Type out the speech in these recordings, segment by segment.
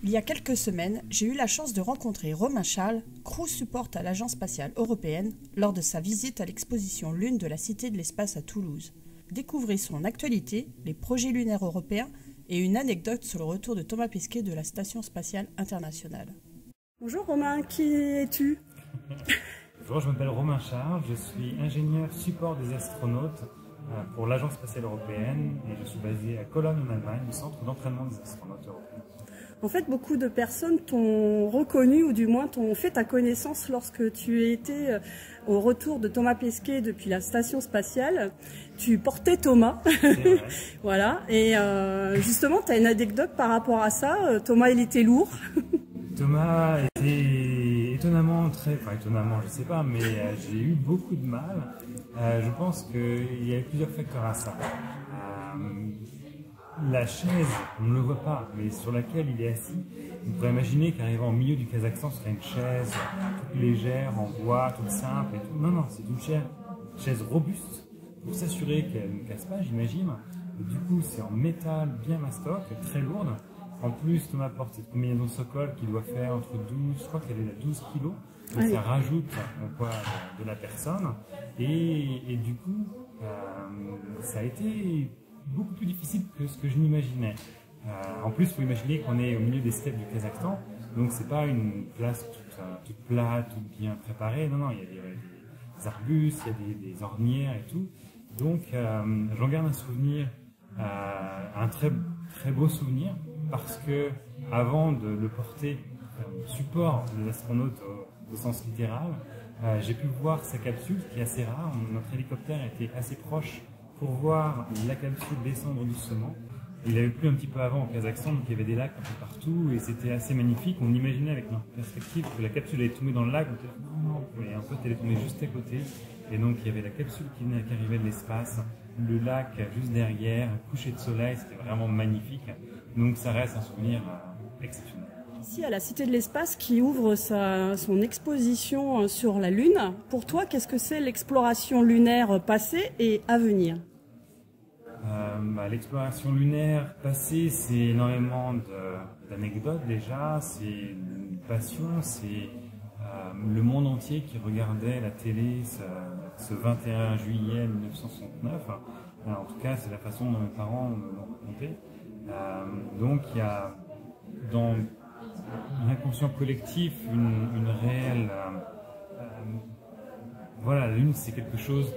Il y a quelques semaines, j'ai eu la chance de rencontrer Romain Charles, crew support à l'Agence spatiale européenne, lors de sa visite à l'exposition Lune de la Cité de l'Espace à Toulouse. Découvrez son actualité, les projets lunaires européens et une anecdote sur le retour de Thomas Pesquet de la Station spatiale internationale. Bonjour Romain, qui es-tu? Bonjour, je m'appelle Romain Charles, je suis ingénieur support des astronautes pour l'Agence spatiale européenne et je suis basé à Cologne en Allemagne, au centre d'entraînement des astronautes européens. En fait, beaucoup de personnes t'ont reconnu ou du moins t'ont fait ta connaissance lorsque tu étais au retour de Thomas Pesquet depuis la station spatiale. Tu portais Thomas, voilà. Et justement, tu as une anecdote par rapport à ça. Thomas, il était lourd. Thomas était étonnamment étonnamment, je sais pas, mais j'ai eu beaucoup de mal. Je pense qu'il y a plusieurs facteurs à ça. La chaise, on ne le voit pas, mais sur laquelle il est assis, on pourrait imaginer qu'arrivant au milieu du Kazakhstan, ce serait une chaise toute légère, en bois, toute simple et tout. Non, non, c'est une chaise robuste pour s'assurer qu'elle ne casse pas, j'imagine. Du coup, c'est en métal bien mastoc, très lourde. En plus, Thomas porte cette combinaison de Sokol qui doit faire entre 12, je crois qu'elle est à 12 kilos. Donc ça rajoute au poids de la personne. Et du coup, ça a été beaucoup plus difficile que ce que je m'imaginais. En plus, il faut imaginer qu'on est au milieu des steppes du Kazakhstan, donc c'est pas une place toute plate, toute bien préparée. Non, non, il y a des arbustes, il y a des ornières et tout. Donc, j'en garde un souvenir, un très très beau souvenir, parce que avant de le porter support des astronautes au sens littéral, j'ai pu voir sa capsule, qui est assez rare. Notre hélicoptère était assez proche pour voir la capsule descendre doucement. Il avait plu un petit peu avant au Kazakhstan, donc il y avait des lacs un peu partout et c'était assez magnifique. On imaginait avec notre perspective que la capsule allait tomber dans le lac, on était non, mais en fait elle est tombée juste à côté. Et donc il y avait la capsule qui arrivait de l'espace, le lac juste derrière, un coucher de soleil, c'était vraiment magnifique. Donc ça reste un souvenir exceptionnel. Ici à la Cité de l'Espace qui ouvre son exposition sur la Lune, pour toi qu'est-ce que c'est l'exploration lunaire passée et à venir? L'exploration lunaire passée, c'est énormément d'anecdotes déjà, c'est une passion, c'est le monde entier qui regardait la télé ce 21 juillet 1969. En tout cas, c'est la façon dont mes parents me l'ont raconté. Donc il y a dans l'inconscient collectif une réelle... voilà, la Lune c'est quelque chose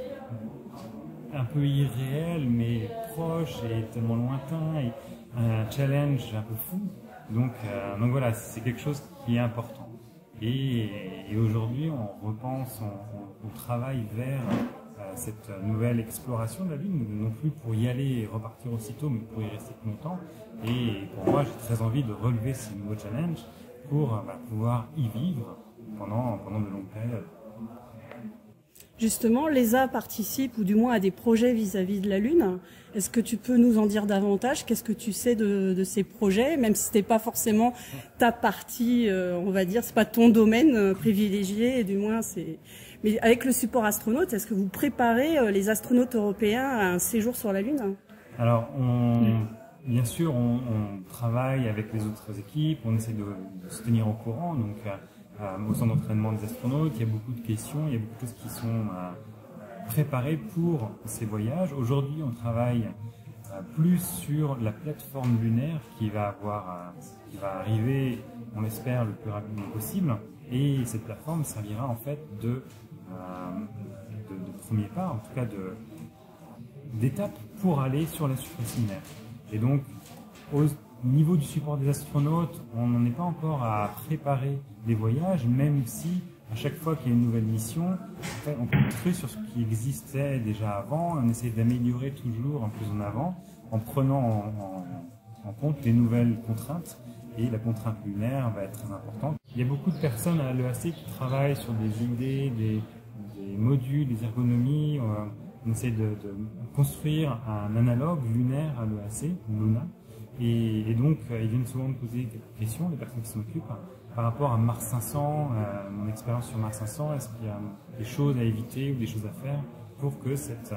un peu irréel, mais proche et tellement lointain, et un challenge un peu fou. Donc voilà, c'est quelque chose qui est important. Et aujourd'hui, on repense, on travaille vers cette nouvelle exploration de la Lune, non plus pour y aller et repartir aussitôt, mais pour y rester plus longtemps. Et pour moi, j'ai très envie de relever ces nouveaux challenges pour pouvoir y vivre pendant de longues périodes. Justement, l'ESA participe, ou du moins à des projets vis-à-vis de la Lune. Est-ce que tu peux nous en dire davantage? Qu'est-ce que tu sais de ces projets, même si ce n'est pas forcément ta partie, on va dire, c'est pas ton domaine privilégié, et du moins c'est... Mais avec le support astronaute, est-ce que vous préparez les astronautes européens à un séjour sur la Lune? Alors, bien sûr, on travaille avec les autres équipes, on essaie de se tenir au courant. Donc, au centre d'entraînement des astronautes, il y a beaucoup de questions, il y a beaucoup de choses qui sont préparées pour ces voyages. Aujourd'hui, on travaille plus sur la plateforme lunaire qui va arriver, on l'espère, le plus rapidement possible. Et cette plateforme servira en fait de premier pas, en tout cas d'étape pour aller sur la surface lunaire. Et donc, au niveau du support des astronautes, on n'en est pas encore à préparer des voyages, même si à chaque fois qu'il y a une nouvelle mission, en fait, on construit sur ce qui existait déjà avant, on essaie d'améliorer toujours un peu en avant, en prenant en compte les nouvelles contraintes, et la contrainte lunaire va être très importante. Il y a beaucoup de personnes à l'EAC qui travaillent sur des idées, des modules, des ergonomies. On essaie de construire un analogue lunaire à l'EAC, Luna. Et donc, ils viennent souvent me poser quelques questions, les personnes qui s'en occupent, par rapport à Mars 500, mon expérience sur Mars 500, est-ce qu'il y a des choses à éviter ou des choses à faire pour que cette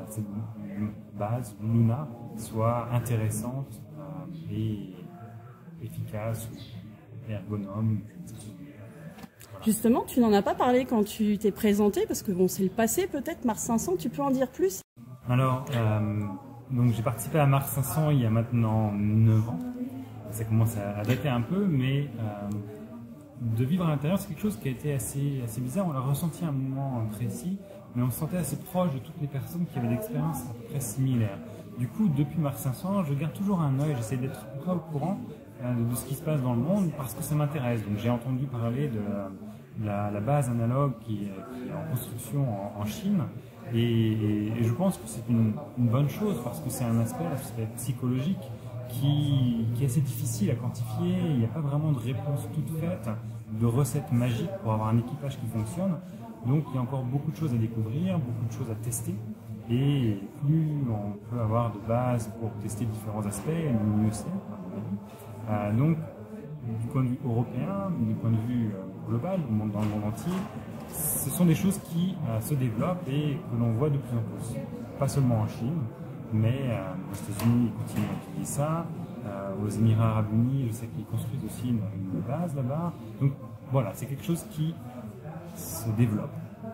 base Luna soit intéressante et efficace ou ergonome. Voilà. Justement, tu n'en as pas parlé quand tu t'es présenté, parce que bon, c'est le passé peut-être, Mars 500, tu peux en dire plus? Alors, donc j'ai participé à Mars 500 il y a maintenant 9 ans. Ça commence à dater un peu, mais de vivre à l'intérieur, c'est quelque chose qui a été assez bizarre. On l'a ressenti à un moment précis, mais on se sentait assez proche de toutes les personnes qui avaient des expériences à peu près similaires. Du coup, depuis Mars 500, je garde toujours un œil, j'essaie d'être très au courant de ce qui se passe dans le monde parce que ça m'intéresse. Donc j'ai entendu parler de la base analogue qui est en construction en Chine. Et je pense que c'est une bonne chose parce que c'est un aspect psychologique qui est assez difficile à quantifier. Il n'y a pas vraiment de réponse toute faite, de recette magique pour avoir un équipage qui fonctionne. Donc il y a encore beaucoup de choses à découvrir, beaucoup de choses à tester. Et plus on peut avoir de bases pour tester différents aspects, mieux c'est. Donc du point de vue européen, du point de vue global, dans le monde entier, ce sont des choses qui se développent et que l'on voit de plus en plus. Pas seulement en Chine, mais aux États-Unis, ils continuent à utiliser ça. Aux Émirats Arabes Unis, je sais qu'ils construisent aussi une base là-bas. Donc voilà, c'est quelque chose qui se développe.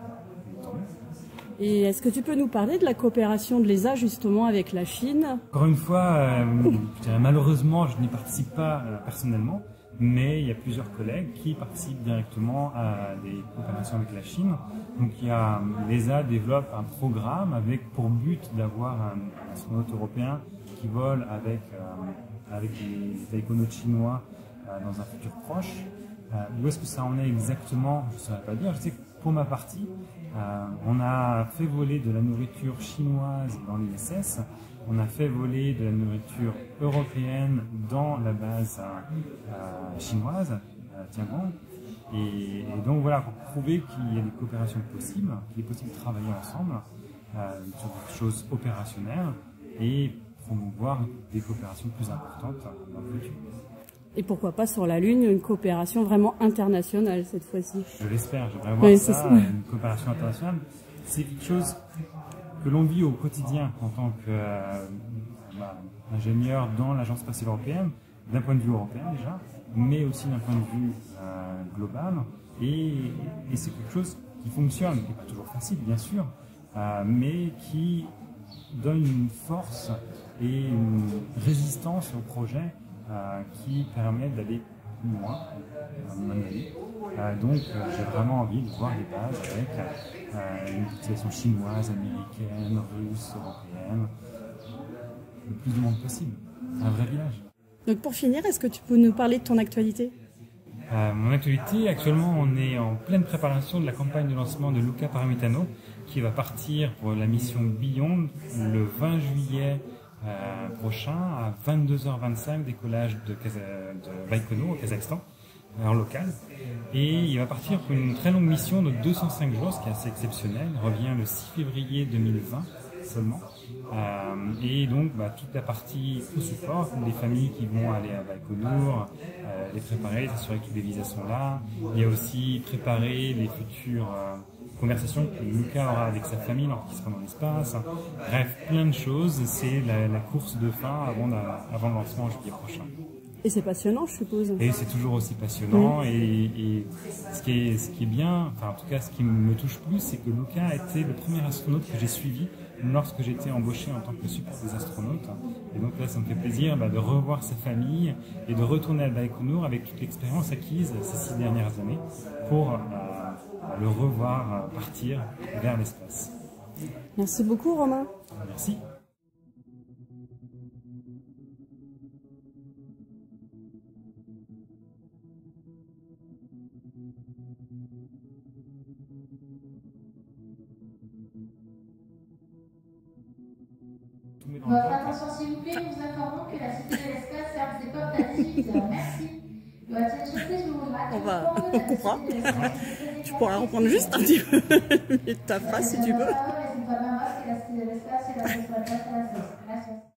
Et est-ce que tu peux nous parler de la coopération de l'ESA justement avec la Chine? Encore une fois, je dirais, malheureusement, je n'y participe pas personnellement, mais il y a plusieurs collègues qui participent directement à des coopérations avec la Chine. Donc l'ESA développe un programme avec pour but d'avoir un astronaute européen qui vole avec les taïkonautes chinois dans un futur proche. Où est-ce que ça en est exactement? Je ne saurais pas dire. Je sais que pour ma partie, on a fait voler de la nourriture chinoise dans l'ISS. On a fait voler de la nourriture européenne dans la base chinoise, Tiangong. Et donc voilà, pour prouver qu'il y a des coopérations possibles, qu'il est possible de travailler ensemble sur des choses opérationnelles et promouvoir des coopérations plus importantes dans le futur. Et pourquoi pas sur la Lune, une coopération vraiment internationale cette fois-ci? Je l'espère, j'aimerais voir ça, une coopération internationale. C'est quelque chose que l'on vit au quotidien en tant qu'ingénieur dans l'Agence spatiale européenne, d'un point de vue européen déjà, mais aussi d'un point de vue global. Et c'est quelque chose qui fonctionne, qui n'est pas toujours facile bien sûr, mais qui donne une force et une résistance au projet qui permettent d'aller plus loin, à mon avis. Donc j'ai vraiment envie de voir des bases avec une utilisation chinoise, américaine, russe, européenne, le plus de monde possible. Un vrai village. Donc pour finir, est-ce que tu peux nous parler de ton actualité? Mon actualité, actuellement on est en pleine préparation de la campagne de lancement de Luca Parmitano qui va partir pour la mission Beyond le 20 juillet prochain à 22h25, décollage de Baïkonour au Kazakhstan, en local. Et il va partir pour une très longue mission de 205 jours, ce qui est assez exceptionnel. Il revient le 6 février 2020 seulement. Et donc toute la partie au support, les familles qui vont aller à Baïkonour, les préparer, s'assurer que les visas sont là. Il y a aussi préparer les futures conversation que Luca aura avec sa famille lorsqu'il sera dans l'espace. Bref, plein de choses. C'est la course de fin avant le lancement en juillet prochain. Et c'est passionnant, je suppose. Et c'est toujours aussi passionnant. Et ce qui est bien, enfin en tout cas ce qui me touche plus, c'est que Luca a été le premier astronaute que j'ai suivi lorsque j'étais embauché en tant que support des astronautes. Et donc là, ça me fait plaisir de revoir sa famille et de retourner à Baïkonour avec toute l'expérience acquise ces 6 dernières années pour le revoir partir vers l'espace. Merci beaucoup, Romain. Merci. Votre attention s'il vous plaît, nous informons que la Cité de l'Espace ferme ses portes à 18h. Merci. On coupera. Tu pourras reprendre juste un petit peu ta phrase si tu veux.